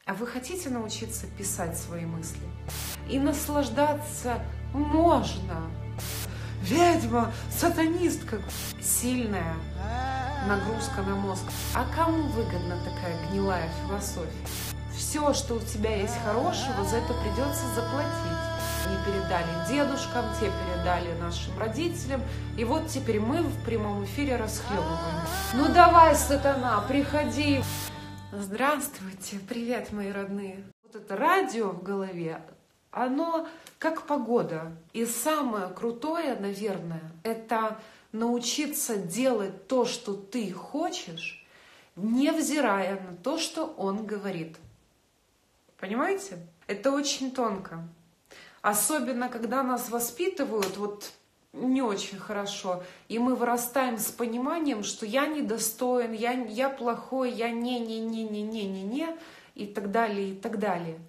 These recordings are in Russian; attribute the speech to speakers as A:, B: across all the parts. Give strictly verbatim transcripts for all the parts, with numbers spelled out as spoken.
A: А вы хотите научиться писать свои мысли? И наслаждаться можно. Ведьма, сатанистка. Сильная нагрузка на мозг. А кому выгодна такая гнилая философия? Все, что у тебя есть хорошего, за это придется заплатить. Они передали дедушкам, те передали нашим родителям. И вот теперь мы в прямом эфире расхлебываем. Ну давай, сатана, приходи. Здравствуйте, привет, мои родные. Вот это радио в голове, оно как погода. И самое крутое, наверное, это научиться делать то, что ты хочешь, невзирая на то, что он говорит. Понимаете? Это очень тонко. Особенно, когда нас воспитывают вот не очень хорошо, и мы вырастаем с пониманием, что я недостоин, я, я плохой, я не-не-не-не-не-не-не, и так далее, и так далее.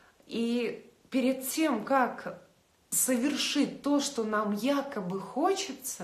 A: И перед тем, как совершить то, что нам якобы хочется,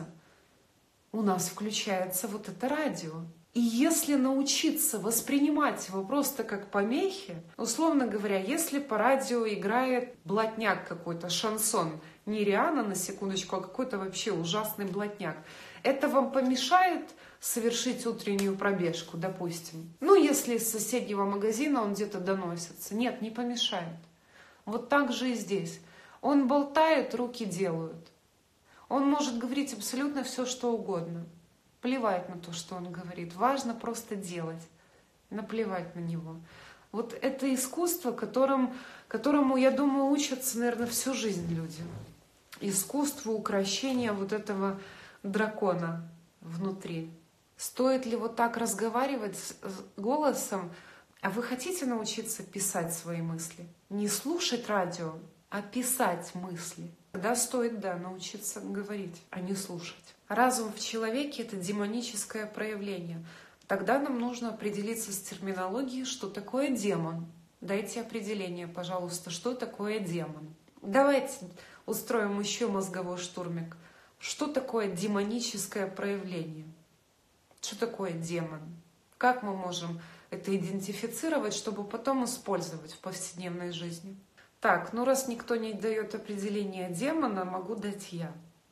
A: у нас включается вот это радио. И если научиться воспринимать его просто как помехи, условно говоря, если по радио играет блатняк какой-то, шансон, не Риана, на секундочку, а какой-то вообще ужасный блатняк, это вам помешает совершить утреннюю пробежку, допустим? Ну, если из соседнего магазина он где-то доносится. Нет, не помешает. Вот так же и здесь. Он болтает, руки делают. Он может говорить абсолютно все, что угодно. Плевать на то, что он говорит. Важно просто делать. Наплевать на него. Вот это искусство, которым, которому, я думаю, учатся, наверное, всю жизнь люди. Искусство укрощения вот этого дракона внутри. Стоит ли вот так разговаривать с голосом? А вы хотите научиться писать свои мысли? Не слушать радио, а писать мысли. Тогда стоит, да, научиться говорить, а не слушать. Разум в человеке — это демоническое проявление. Тогда нам нужно определиться с терминологией, что такое демон. Дайте определение, пожалуйста, что такое демон. Давайте устроим еще мозговой штурмик. Что такое демоническое проявление? Что такое демон? Как мы можем это идентифицировать, чтобы потом использовать в повседневной жизни? Так, ну раз никто не дает определение демона, могу дать я.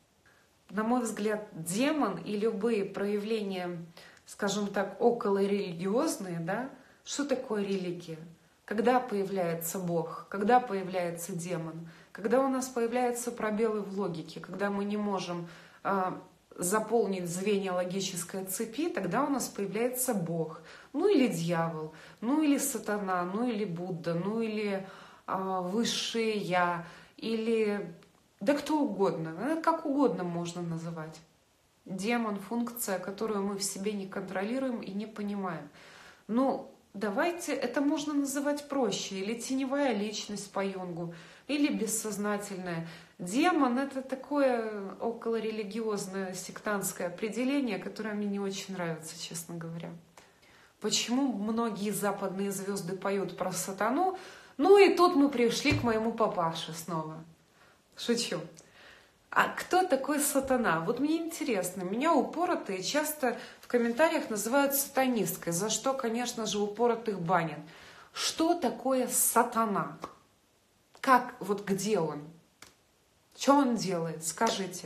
A: На мой взгляд, демон и любые проявления, скажем так, околорелигиозные, да? Что такое религия? Когда появляется Бог? Когда появляется демон? Когда у нас появляются пробелы в логике, когда мы не можем э, заполнить звенья логической цепи, тогда у нас появляется Бог. Ну или дьявол, ну или сатана, ну или Будда, ну или э, высшее я, или... Да кто угодно, как угодно можно называть. Демон — функция, которую мы в себе не контролируем и не понимаем. Ну, давайте, это можно называть проще. Или теневая личность по Юнгу, или бессознательная. Демон — это такое околорелигиозное сектантское определение, которое мне не очень нравится, честно говоря. Почему многие западные звезды поют про сатану? Ну и тут мы пришли к моему папаше снова. Шучу. А кто такой сатана? Вот мне интересно. Меня упоротые часто в комментариях называют сатанисткой, за что, конечно же, упоротых банят. Что такое сатана? Как, вот где он? Что он делает? Скажите.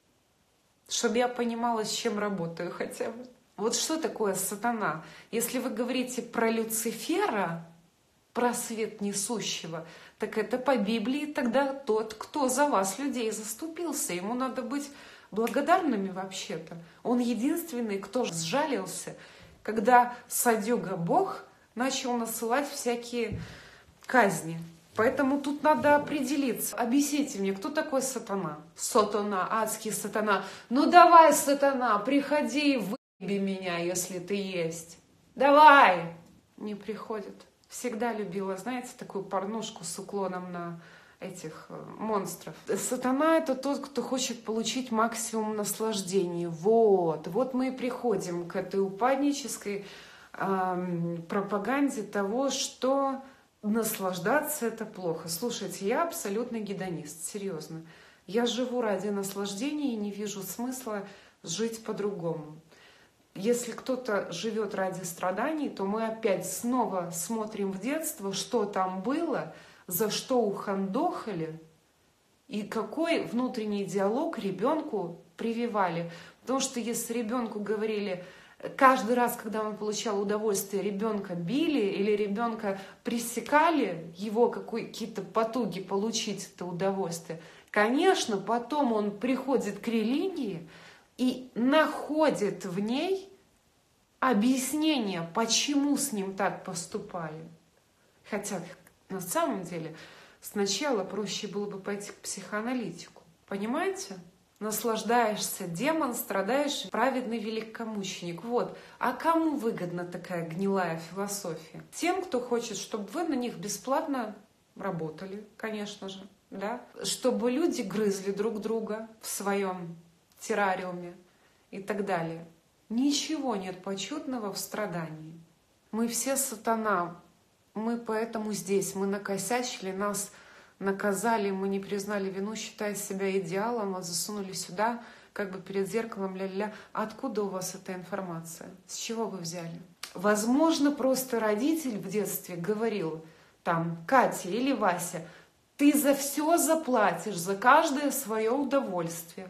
A: Чтобы я понимала, с чем работаю хотя бы. Вот что такое сатана? Если вы говорите про Люцифера, про свет несущего, так это по Библии тогда тот, кто за вас, людей, заступился. Ему надо быть благодарными вообще-то. Он единственный, кто сжалился, когда садюга Бог начал насылать всякие казни. Поэтому тут надо определиться. Объясните мне, кто такой сатана? Сатана, адский сатана. Ну давай, сатана, приходи и выеби меня, если ты есть. Давай! Не приходит. Всегда любила, знаете, такую порнушку с уклоном на этих монстров. Сатана — это тот, кто хочет получить максимум наслаждения. Вот, вот мы и приходим к этой упаднической э, пропаганде того, что наслаждаться — это плохо. Слушайте, я абсолютный гедонист, серьезно. Я живу ради наслаждения и не вижу смысла жить по-другому. Если кто-то живет ради страданий, то мы опять снова смотрим в детство, что там было, за что ухандохали, и какой внутренний диалог ребенку прививали. Потому что если ребенку говорили, каждый раз, когда он получал удовольствие, ребенка били или ребенка пресекали, его какие-то потуги получить это удовольствие, конечно, потом он приходит к религии и находит в ней объяснение, почему с ним так поступали. Хотя на самом деле сначала проще было бы пойти к психоаналитику. Понимаете? Наслаждаешься, демон, страдаешь, праведный великомученик. Вот. А кому выгодна такая гнилая философия? Тем, кто хочет, чтобы вы на них бесплатно работали, конечно же. Да? Чтобы люди грызли друг друга в своем террариуме и так далее. Ничего нет почетного в страдании. Мы все сатана. Мы поэтому здесь. Мы накосячили, нас наказали, мы не признали вину, считая себя идеалом, а засунули сюда, как бы перед зеркалом, ля-ля. Откуда у вас эта информация? С чего вы взяли? Возможно, просто родитель в детстве говорил, там, Катя или Вася, ты за все заплатишь, за каждое свое удовольствие.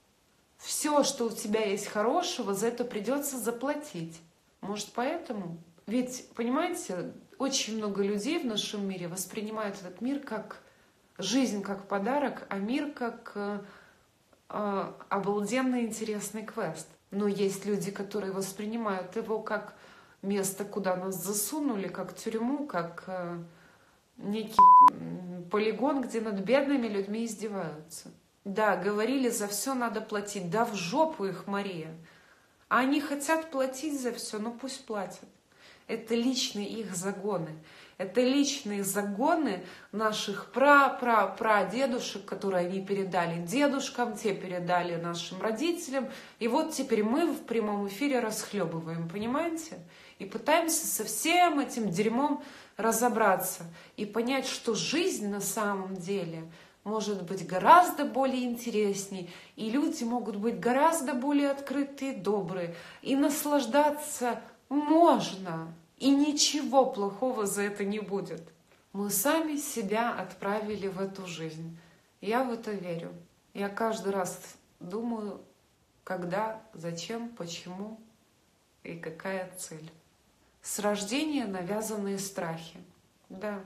A: Все, что у тебя есть хорошего, за это придется заплатить. Может, поэтому? Ведь, понимаете, очень много людей в нашем мире воспринимают этот мир как жизнь как подарок, а мир как э, э, обалденный интересный квест. Но есть люди, которые воспринимают его как место, куда нас засунули, как тюрьму, как э, некий полигон, где над бедными людьми издеваются. Да, говорили, за все надо платить. Да в жопу их, Мария. А они хотят платить за все, ну пусть платят. Это личные их загоны. Это личные загоны наших пра-пра-прадедушек, которые они передали дедушкам, те передали нашим родителям. И вот теперь мы в прямом эфире расхлебываем, понимаете? И пытаемся со всем этим дерьмом разобраться и понять, что жизнь на самом деле может быть гораздо более интересней, и люди могут быть гораздо более открытые и добрые, и наслаждаться можно, и ничего плохого за это не будет. Мы сами себя отправили в эту жизнь. Я в это верю. Я каждый раз думаю, когда, зачем, почему и какая цель. С рождения навязанные страхи. Да.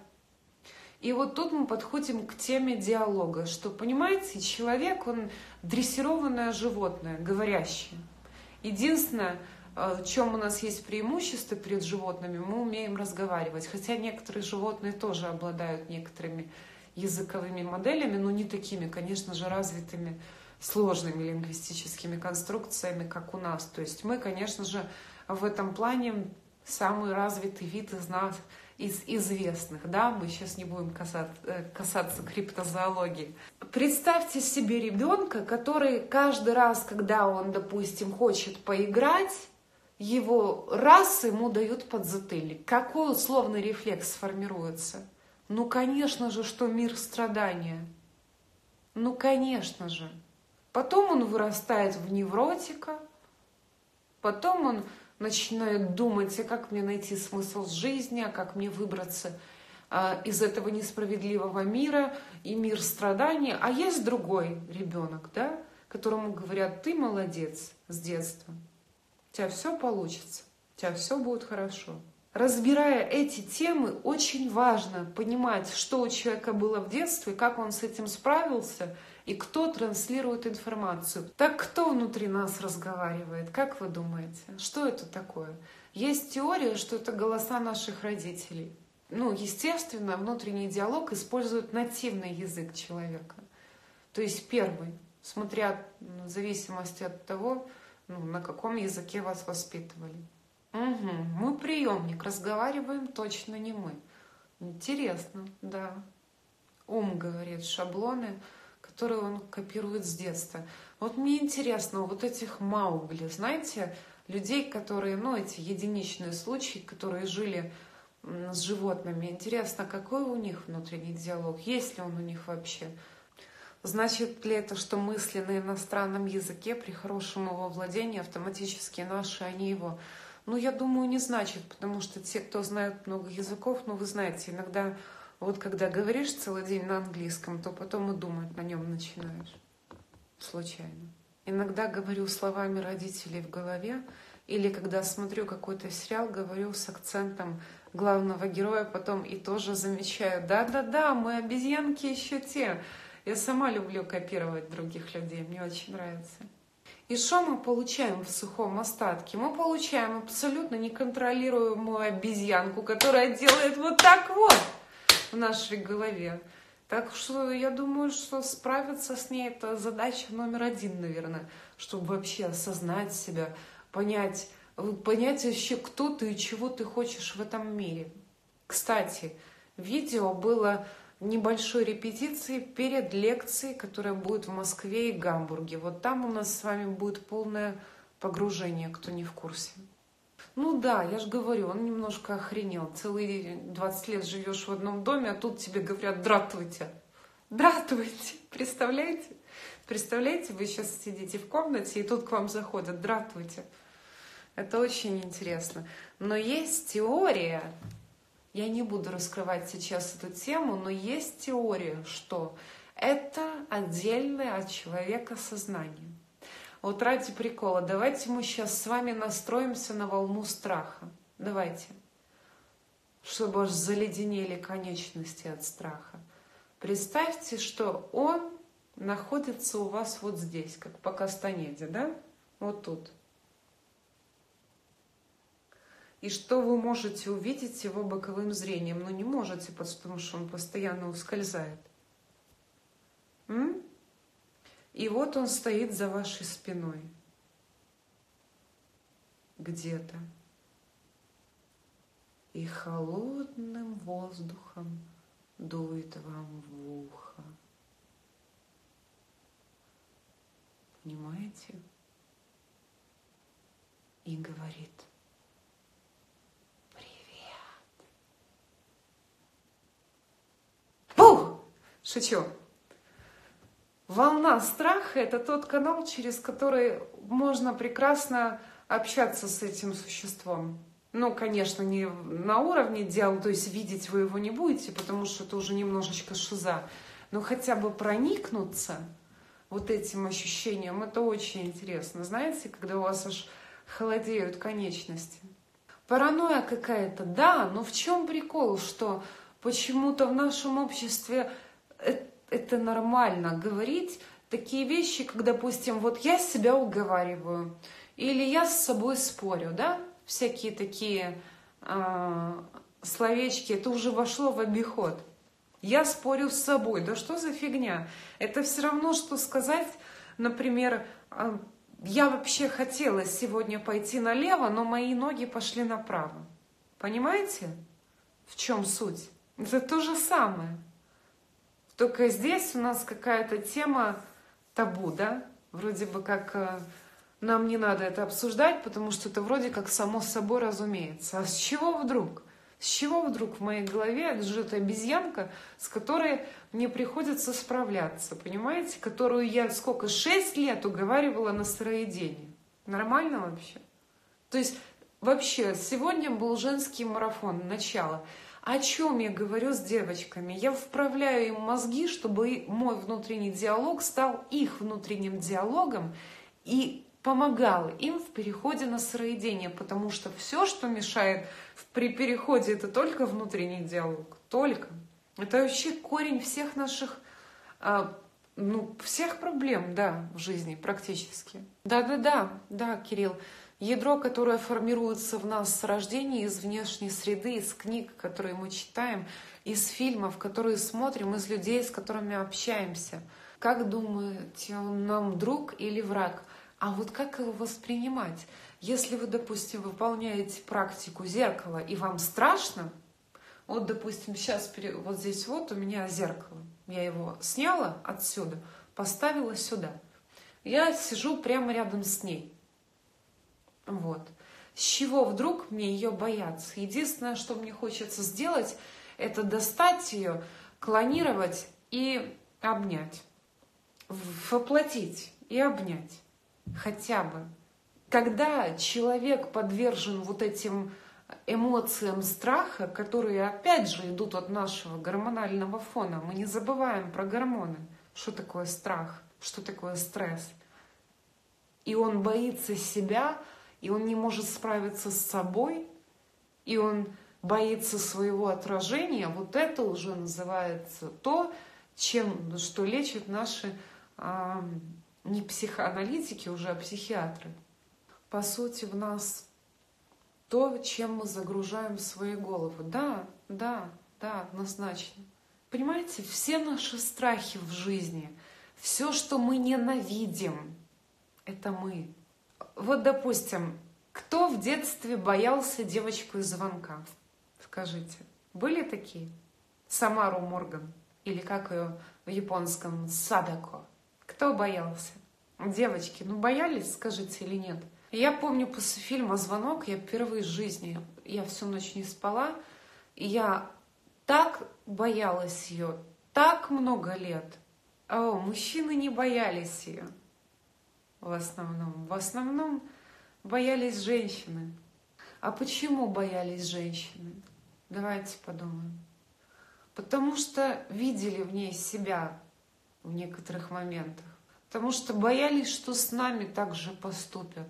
A: И вот тут мы подходим к теме диалога, что, понимаете, человек, он дрессированное животное, говорящее. Единственное, в чем у нас есть преимущество перед животными, мы умеем разговаривать. Хотя некоторые животные тоже обладают некоторыми языковыми моделями, но не такими, конечно же, развитыми, сложными лингвистическими конструкциями, как у нас. То есть мы, конечно же, в этом плане самый развитый вид из нас, из известных, да, мы сейчас не будем касаться, касаться криптозоологии. Представьте себе ребенка, который каждый раз, когда он, допустим, хочет поиграть, его раз ему дают подзатыльник. Какой условный рефлекс формируется? Ну, конечно же, что мир страдания. Ну, конечно же. Потом он вырастает в невротика, потом он начинает думать, а как мне найти смысл жизни, а как мне выбраться а, из этого несправедливого мира и мир страданий. А есть другой ребенок, да, которому говорят, ты молодец с детства, у тебя все получится, у тебя все будет хорошо. Разбирая эти темы, очень важно понимать, что у человека было в детстве, как он с этим справился, и кто транслирует информацию. Так кто внутри нас разговаривает? Как вы думаете? Что это такое? Есть теория, что это голоса наших родителей. Ну, естественно, внутренний диалог использует нативный язык человека. То есть первый, смотря в зависимости от того, ну, на каком языке вас воспитывали. Угу, мы приемник, разговариваем точно не мы. Интересно, да. Ум говорит, шаблоны, которые он копирует с детства. Вот мне интересно, вот этих Маугли, знаете, людей, которые, ну, эти единичные случаи, которые жили с животными. Интересно, какой у них внутренний диалог, есть ли он у них вообще? Значит ли это, что мысли на иностранном языке при хорошем его владении автоматически наши, они его? Ну, я думаю, не значит, потому что те, кто знает много языков, ну, вы знаете, иногда вот когда говоришь целый день на английском, то потом и думать на нем начинаешь. Случайно. Иногда говорю словами родителей в голове, или когда смотрю какой-то сериал, говорю с акцентом главного героя, потом и тоже замечаю, да-да-да, мы обезьянки еще те. Я сама люблю копировать других людей, мне очень нравится. И что мы получаем в сухом остатке? Мы получаем абсолютно неконтролируемую обезьянку, которая делает вот так вот в нашей голове. Так что я думаю, что справиться с ней — это задача номер один, наверное, чтобы вообще осознать себя, понять, понять вообще, кто ты и чего ты хочешь в этом мире. Кстати, видео было небольшой репетиции перед лекцией, которая будет в Москве и Гамбурге. Вот там у нас с вами будет полное погружение, кто не в курсе. Ну да, я же говорю, он немножко охренел. Целые двадцать лет живешь в одном доме, а тут тебе говорят: дратуйте. Дратуйте. Представляете? Представляете, вы сейчас сидите в комнате, и тут к вам заходят: дратуйте. Это очень интересно. Но есть теория, я не буду раскрывать сейчас эту тему, но есть теория, что это отдельное от человека сознание. Вот ради прикола, давайте мы сейчас с вами настроимся на волну страха. Давайте. Чтобы аж заледенели конечности от страха. Представьте, что он находится у вас вот здесь, как по Кастанеде, да? Вот тут. И что вы можете увидеть его боковым зрением? Но не можете, потому что он постоянно ускользает. М? И вот он стоит за вашей спиной. Где-то. И холодным воздухом дует вам в ухо. Понимаете? И говорит: Фух! Шучу. Волна страха — это тот канал, через который можно прекрасно общаться с этим существом. Ну, конечно, не на уровне дела, то есть видеть вы его не будете, потому что это уже немножечко шиза. Но хотя бы проникнуться вот этим ощущением, это очень интересно. Знаете, когда у вас аж холодеют конечности. Паранойя какая-то, да, но в чем прикол, что почему-то в нашем обществе это нормально говорить такие вещи, как, допустим, вот я себя уговариваю, или я с собой спорю, да, всякие такие э, словечки, это уже вошло в обиход. Я спорю с собой, да что за фигня? Это все равно, что сказать, например, э, я вообще хотела сегодня пойти налево, но мои ноги пошли направо. Понимаете, в чем суть? Это то же самое. Только здесь у нас какая-то тема табу, да? Вроде бы как э, нам не надо это обсуждать, потому что это вроде как само собой разумеется. А с чего вдруг? С чего вдруг в моей голове лежит обезьянка, с которой мне приходится справляться, понимаете? Которую я сколько, шесть лет уговаривала на сыроедение. Нормально вообще? То есть вообще сегодня был женский марафон, начало. О чем я говорю с девочками? Я вправляю им мозги, чтобы мой внутренний диалог стал их внутренним диалогом и помогал им в переходе на сыроедение, потому что все, что мешает при переходе, это только внутренний диалог, только. Это вообще корень всех наших, ну, всех проблем, да, в жизни практически. Да-да-да, да, Кирилл. Ядро, которое формируется в нас с рождения, из внешней среды, из книг, которые мы читаем, из фильмов, которые смотрим, из людей, с которыми общаемся. Как думаете, он нам друг или враг? А вот как его воспринимать? Если вы, допустим, выполняете практику зеркала, и вам страшно, вот, допустим, сейчас вот здесь вот у меня зеркало, я его сняла отсюда, поставила сюда. Я сижу прямо рядом с ней. Вот. С чего вдруг мне ее бояться? Единственное, что мне хочется сделать, это достать ее, клонировать и обнять. воплотить и обнять хотя бы. Когда человек подвержен вот этим эмоциям страха, которые опять же идут от нашего гормонального фона, мы не забываем про гормоны, что такое страх, что такое стресс. И он боится себя, и он не может справиться с собой, и он боится своего отражения. Вот это уже называется то, чем, что лечат наши а, не психоаналитики уже, а психиатры. По сути, в нас то, чем мы загружаем свои головы. Да, да, да, однозначно. Понимаете, все наши страхи в жизни, все, что мы ненавидим, это мы. Вот, допустим, кто в детстве боялся девочку из звонка? Скажите, были такие? Самару Морган, или как ее в японском, Садако. Кто боялся? Девочки, ну боялись, скажите, или нет? Я помню, после фильма «Звонок» я впервые в жизни, я всю ночь не спала, и я так боялась ее, так много лет. О, мужчины не боялись ее в основном. В основном боялись женщины. А почему боялись женщины? Давайте подумаем. Потому что видели в ней себя в некоторых моментах. Потому что боялись, что с нами так же поступят.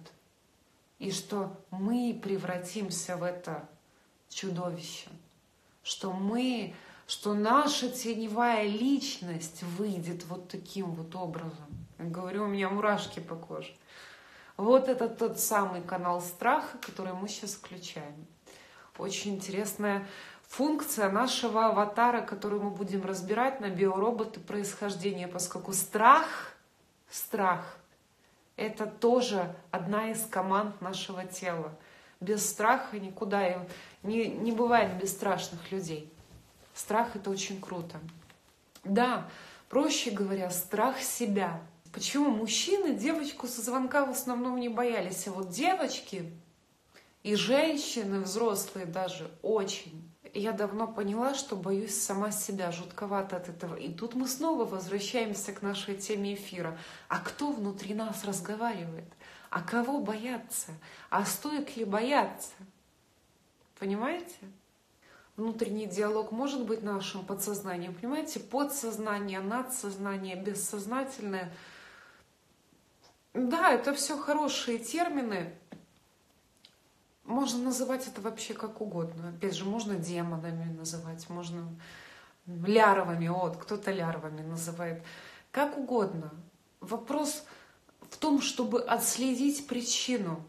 A: И что мы превратимся в это чудовище. Что мы, что наша теневая личность выйдет вот таким вот образом. Я говорю, у меня мурашки по коже. Вот это тот самый канал страха, который мы сейчас включаем. Очень интересная функция нашего аватара, которую мы будем разбирать на биороботы происхождения, поскольку страх, страх — это тоже одна из команд нашего тела. Без страха никуда, и не, не бывает бесстрашных людей. Страх — это очень круто. Да, проще говоря, страх себя. Почему мужчины девочку со звонка в основном не боялись, а вот девочки и женщины, взрослые даже, очень. Я давно поняла, что боюсь сама себя, жутковато от этого. И тут мы снова возвращаемся к нашей теме эфира. А кто внутри нас разговаривает? А кого бояться? А стоит ли бояться? Понимаете? Внутренний диалог может быть нашим подсознанием. Понимаете? Подсознание, надсознание, бессознательное. Да, это все хорошие термины. Можно называть это вообще как угодно. Опять же, можно демонами называть, можно лярвами, вот, кто-то лярвами называет. Как угодно. Вопрос в том, чтобы отследить причину.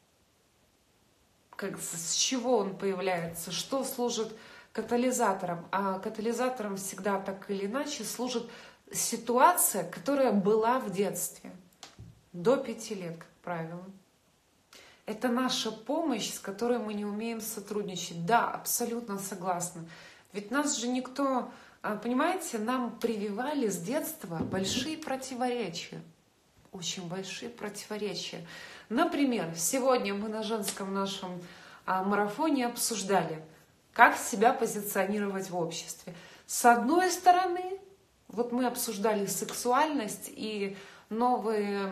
A: Как, с чего он появляется, что служит катализатором. А катализатором всегда так или иначе служит ситуация, которая была в детстве. До пяти лет, как правило. Это наша помощь, с которой мы не умеем сотрудничать. Да, абсолютно согласна. Ведь нас же никто, понимаете, нам прививали с детства большие противоречия. Очень большие противоречия. Например, сегодня мы на женском нашем марафоне обсуждали, как себя позиционировать в обществе. С одной стороны, вот мы обсуждали сексуальность и новые...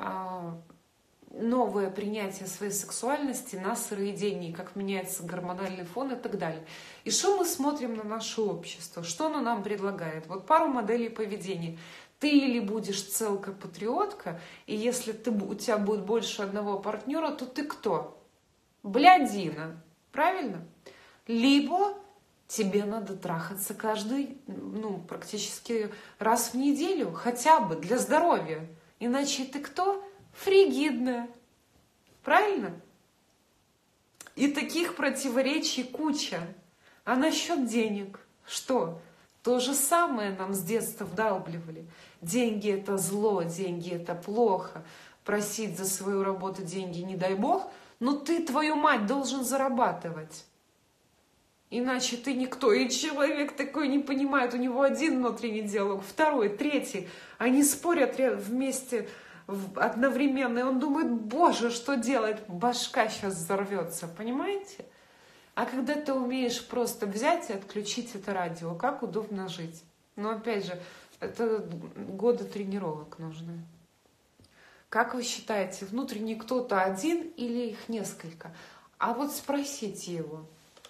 A: новое принятие своей сексуальности на сыроедении, как меняется гормональный фон и так далее. И что мы смотрим на наше общество? Что оно нам предлагает? Вот пару моделей поведения. Ты или будешь целка-патриотка, и если ты, у тебя будет больше одного партнера, то ты кто? Блядина. Правильно? Либо тебе надо трахаться каждый, ну, практически раз в неделю, хотя бы для здоровья. Иначе ты кто? Фригидная. Правильно? И таких противоречий куча. А насчет денег? Что? То же самое нам с детства вдалбливали. Деньги — это зло, деньги — это плохо. Просить за свою работу деньги, не дай бог, но ты, твою мать, должен зарабатывать. Иначе ты никто. И человек такой не понимает. У него один внутренний диалог, второй, третий. Они спорят вместе одновременно, и он думает, боже, что делать? Башка сейчас взорвется, понимаете? А когда ты умеешь просто взять и отключить это радио, как удобно жить. Но опять же, Это годы тренировок нужны. Как вы считаете, внутренний кто-то один или их несколько? А вот спросите его.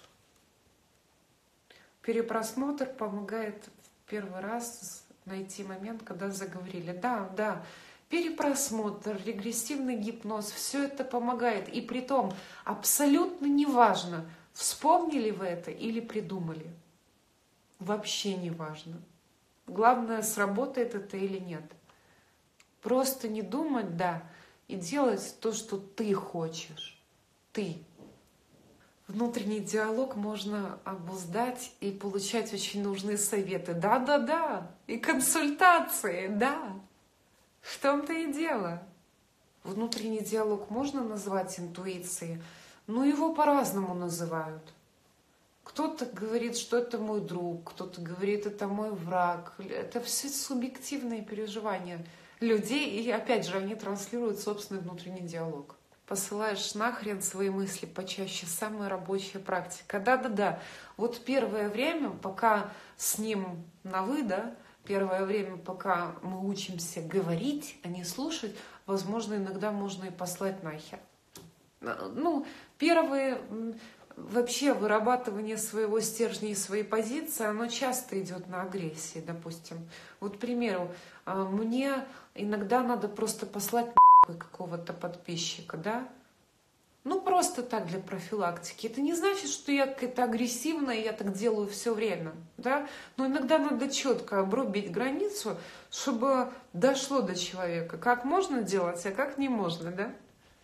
A: Перепросмотр помогает в первый раз найти момент, когда заговорили. Да, да, перепросмотр, регрессивный гипноз, все это помогает. И притом абсолютно неважно, вспомнили вы это или придумали. Вообще не важно. Главное, сработает это или нет. Просто не думать, да, и делать то, что ты хочешь. Ты. Внутренний диалог можно обуздать и получать очень нужные советы. Да-да-да. И консультации, да. В том-то и дело. Внутренний диалог можно назвать интуицией, но его по-разному называют. Кто-то говорит, что это мой друг, кто-то говорит, это мой враг. Это все субъективные переживания людей, и опять же, они транслируют собственный внутренний диалог. Посылаешь нахрен свои мысли почаще, самая рабочая практика. Да-да-да, вот первое время, пока с ним на «вы», да, первое время, пока мы учимся говорить, а не слушать, возможно, иногда можно и послать нахер. Ну, первые... Вообще вырабатывание своего стержня и своей позиции, оно часто идет на агрессии, допустим. Вот, к примеру, мне иногда надо просто послать нахуй какого-то подписчика, да? Ну, просто так, для профилактики. Это не значит, что я какая-то агрессивная, я так делаю все время, да? Но иногда надо четко обрубить границу, чтобы дошло до человека, как можно делать, а как не можно, да?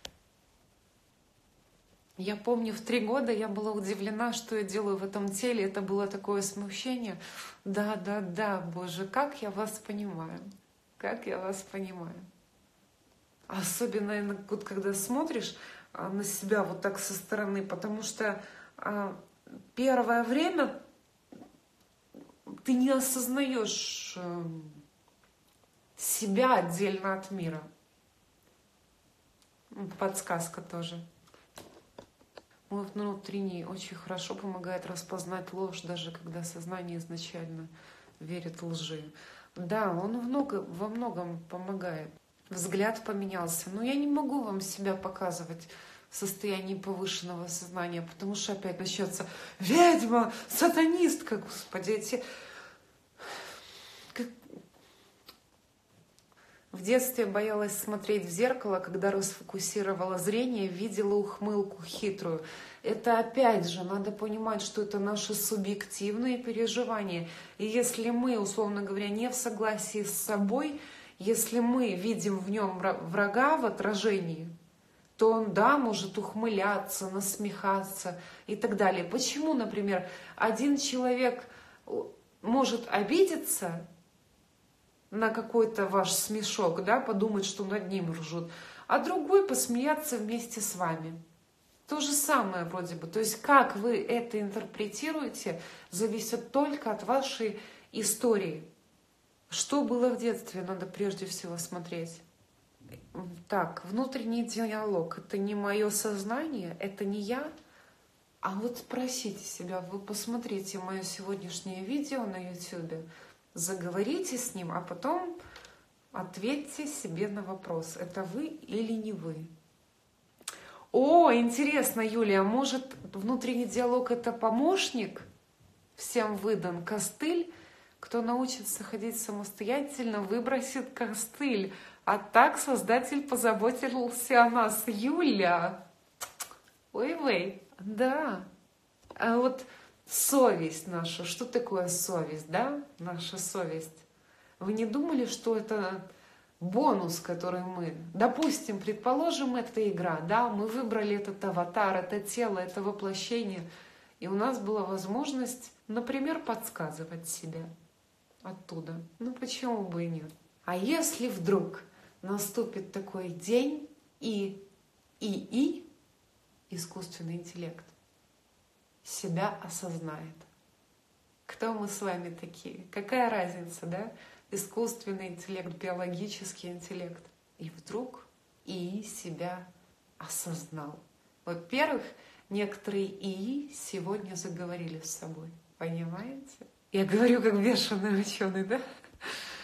A: Я помню, в три года я была удивлена, что я делаю в этом теле. Это было такое смущение. Да, да, да, Боже, как я вас понимаю. Как я вас понимаю. Особенно, вот, когда смотришь на себя вот так со стороны, потому что а, первое время ты не осознаешь а, себя отдельно от мира. Подсказка тоже. Мой внутренний очень хорошо помогает распознать ложь, даже когда сознание изначально верит лжи. Да, он много, во многом помогает. Взгляд поменялся. Но я не могу вам себя показывать в состоянии повышенного сознания, потому что опять начнется ведьма, сатанистка, господи, эти... В детстве боялась смотреть в зеркало, когда расфокусировала зрение, видела ухмылку хитрую. Это опять же, надо понимать, что это наши субъективные переживания. И если мы, условно говоря, не в согласии с собой, если мы видим в нем врага в отражении, то он, да, может ухмыляться, насмехаться и так далее. Почему, например, один человек может обидеться на какой-то ваш смешок, да, подумать, что над ним ржут, а другой посмеяться вместе с вами. То же самое вроде бы. То есть как вы это интерпретируете, зависит только от вашей истории. Что было в детстве, надо прежде всего смотреть. Так, внутренний диалог — это не мое сознание, это не я. А вот спросите себя, вы посмотрите мое сегодняшнее видео на ютубе, заговорите с ним, а потом ответьте себе на вопрос, это вы или не вы. О, интересно, Юлия, может, внутренний диалог — это помощник? Всем выдан костыль. Кто научится ходить самостоятельно, выбросит костыль. А так Создатель позаботился о нас. Юля! Ой-вей, да. А вот совесть наша. Что такое совесть, да? Наша совесть. Вы не думали, что это бонус, который мы... Допустим, предположим, это игра, да? Мы выбрали этот аватар, это тело, это воплощение. И у нас была возможность, например, подсказывать себе оттуда. Ну, почему бы и нет? А если вдруг наступит такой день, и ИИ, искусственный интеллект, себя осознает. Кто мы с вами такие? Какая разница, да? Искусственный интеллект, биологический интеллект. И вдруг ИИ себя осознал. Во-первых, некоторые ИИ сегодня заговорили с собой. Понимаете? Я говорю как бешеный ученый, да?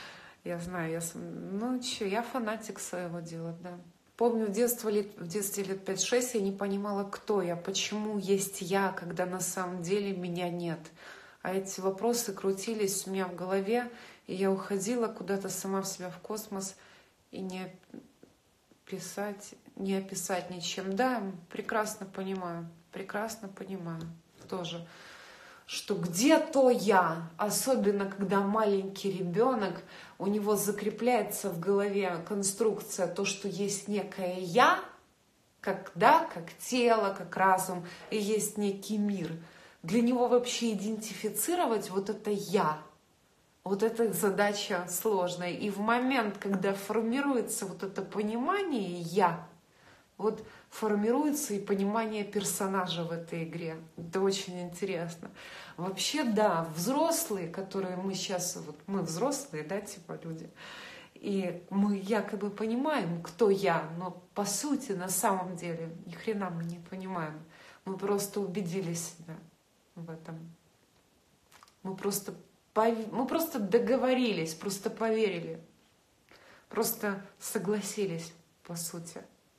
A: Я знаю, я, ну что, я фанатик своего дела, да. Помню, в детстве, лет, в детстве лет пять-шесть я не понимала, кто я, почему есть я, когда на самом деле меня нет. А эти вопросы крутились у меня в голове, и я уходила куда-то сама в себя в космос, и не писать, не описать ничем. Да, прекрасно понимаю, прекрасно понимаю тоже, что где-то я, особенно когда маленький ребенок, у него закрепляется в голове конструкция, то, что есть некое я, как, да, как тело, как разум, и есть некий мир. Для него вообще идентифицировать вот это я, вот эта задача сложная. И в момент, когда формируется вот это понимание я, вот формируется и понимание персонажа в этой игре. Это очень интересно. Вообще, да, взрослые, которые мы сейчас, вот мы взрослые, да, типа люди, и мы якобы понимаем, кто я, но по сути, на самом деле, ни хрена мы не понимаем. Мы просто убедили себя в этом. Мы просто, пов... мы просто договорились, просто поверили, просто согласились, по сути.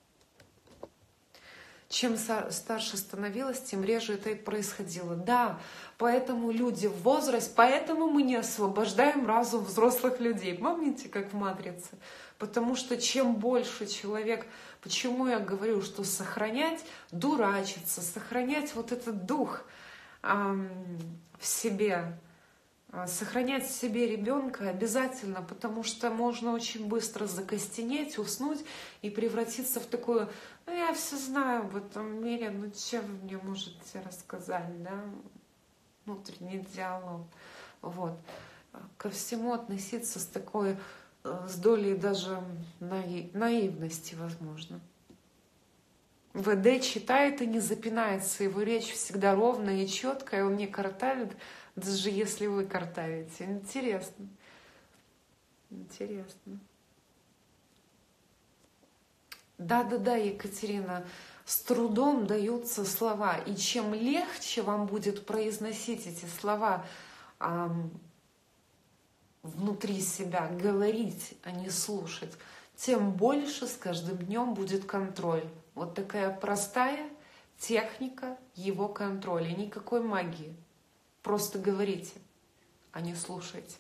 A: Чем старше становилась, тем реже это и происходило. Да, поэтому люди в возрасте, поэтому мы не освобождаем разум взрослых людей. Помните, как в «Матрице»? Потому что чем больше человек, почему я говорю, что сохранять, дурачиться, сохранять вот этот дух эм, в себе, сохранять в себе ребенка обязательно, потому что можно очень быстро закостенеть, уснуть и превратиться в такую, ну я все знаю в этом мире, ну что вы мне можете рассказать, да? Внутренний диалог. Вот. Ко всему относиться с такой, с долей даже наивности, возможно. ВД читает и не запинается, его речь всегда ровная и четкая, он не картавит, даже если вы картавите. Интересно. Интересно. Да-да-да, Екатерина, с трудом даются слова. И чем легче вам будет произносить эти слова эм, внутри себя, говорить, а не слушать, тем больше с каждым днем будет контроль. Вот такая простая техника его контроля. Никакой магии. Просто говорите, а не слушайте.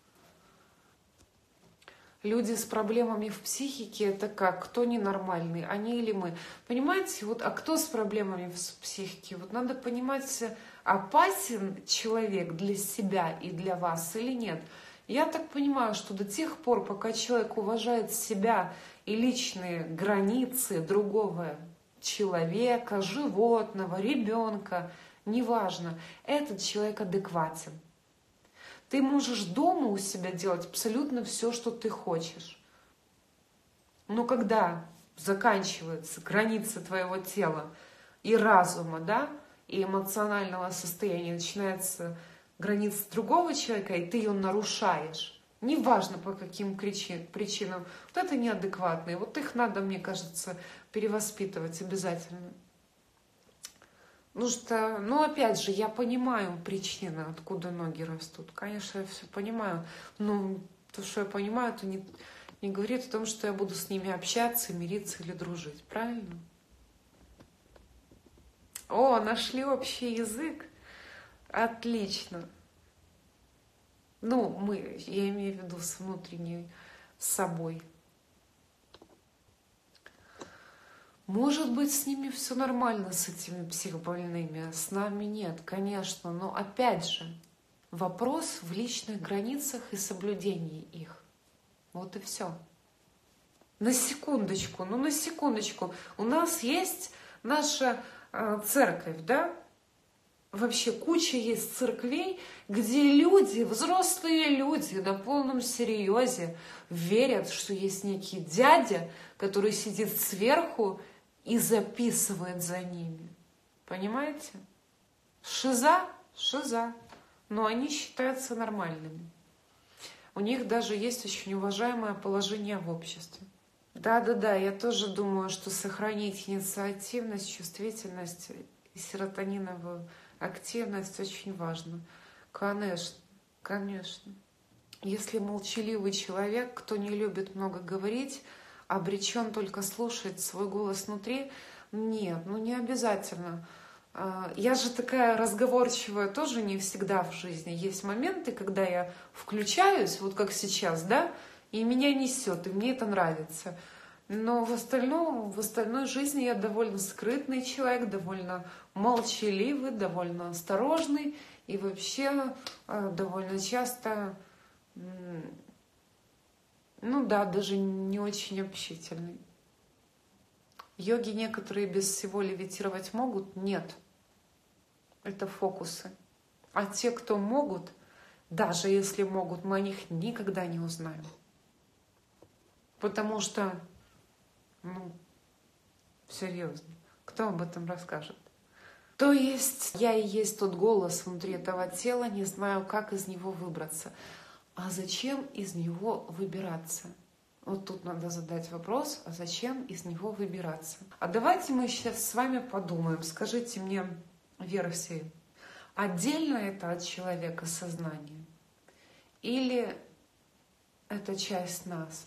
A: Люди с проблемами в психике — это как? Кто ненормальный, они или мы? Понимаете, вот, а кто с проблемами в психике? Вот надо понимать, опасен человек для себя и для вас или нет. Я так понимаю, что до тех пор, пока человек уважает себя и личные границы другого человека, животного, ребенка, неважно, этот человек адекватен. Ты можешь дома у себя делать абсолютно все, что ты хочешь. Но когда заканчиваются границы твоего тела и разума, да, и эмоционального состояния, начинается граница другого человека, и ты ее нарушаешь, неважно по каким причинам, вот это неадекватные. Вот их надо, мне кажется, перевоспитывать обязательно. Ну что, ну опять же, я понимаю причины, откуда ноги растут. Конечно, я все понимаю. Но то, что я понимаю, это не, не говорит о том, что я буду с ними общаться, мириться или дружить. Правильно? О, нашли общий язык. Отлично. Ну, мы, я имею в виду с внутренней собой. Может быть, с ними все нормально, с этими психбольными, а с нами нет, конечно. Но опять же, вопрос в личных границах и соблюдении их. Вот и все. На секундочку, ну на секундочку. У нас есть наша э, церковь, да? Вообще куча есть церквей, где люди, взрослые люди на полном серьезе верят, что есть некий дядя, который сидит сверху и записывает за ними. Понимаете? Шиза, шиза. Но они считаются нормальными. У них даже есть очень уважаемое положение в обществе. Да-да-да, я тоже думаю, что сохранить инициативность, чувствительность и серотониновую активность очень важно. Конечно, конечно. Если молчаливый человек, кто не любит много говорить, обречен только слушать свой голос внутри, нет, ну не обязательно. Я же такая разговорчивая тоже не всегда в жизни. Есть моменты, когда я включаюсь, вот как сейчас, да, и меня несет, и мне это нравится. Но в остальном, в остальной жизни я довольно скрытный человек, довольно молчаливый, довольно осторожный и вообще довольно часто, ну да, даже не очень общительный. Йоги некоторые без всего левитировать могут? Нет. Это фокусы. А те, кто могут, даже если могут, мы о них никогда не узнаем. Потому что, ну, серьезно, кто об этом расскажет? То есть я и есть тот голос внутри этого тела, не знаю, как из него выбраться. А зачем из него выбираться? Вот тут надо задать вопрос, а зачем из него выбираться? А давайте мы сейчас с вами подумаем. Скажите мне версии. Отдельно это от человека сознание? Или это часть нас?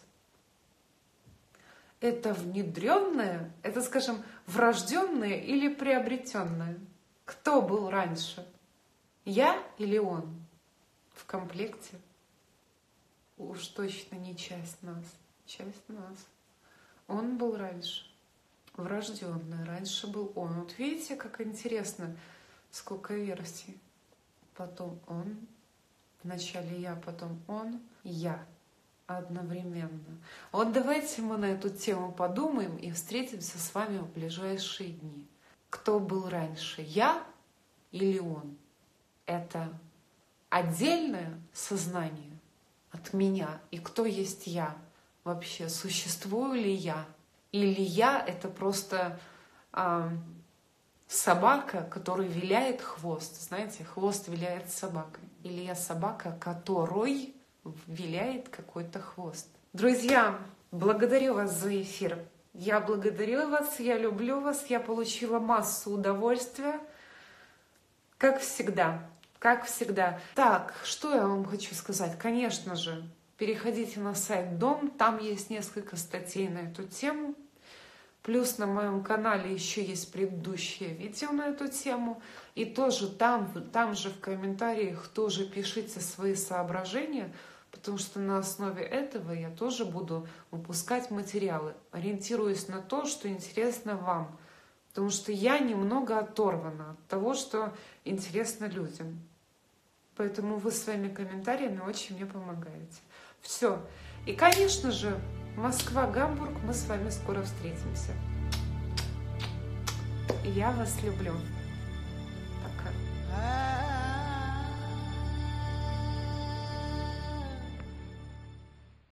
A: Это внедренное, это, скажем, врожденное или приобретенное? Кто был раньше? Я или он? В комплекте? Уж точно не часть нас. Часть нас. Он был раньше. Врожденный. Раньше был он. Вот видите, как интересно, сколько версий. Потом он. Вначале я, потом он. Я. Одновременно. Вот давайте мы на эту тему подумаем и встретимся с вами в ближайшие дни. Кто был раньше? Я или он? Это отдельное сознание от меня. И кто есть я? Вообще, существую ли я? Или я — это просто э, собака, которой виляет хвост. Знаете, хвост виляет собакой. Или я собака, которой виляет какой-то хвост. Друзья, благодарю вас за эфир. Я благодарю вас, я люблю вас, я получила массу удовольствия. Как всегда. Как всегда. Так, что я вам хочу сказать? Конечно же, переходите на сайт Дом, там есть несколько статей на эту тему. Плюс на моем канале еще есть предыдущее видео на эту тему. И тоже там, там же в комментариях тоже пишите свои соображения, потому что на основе этого я тоже буду выпускать материалы, ориентируясь на то, что интересно вам. Потому что я немного оторвана от того, что интересно людям. Поэтому вы своими комментариями очень мне помогаете. Все. И, конечно же, Москва, Гамбург, мы с вами скоро встретимся. Я вас люблю. Пока.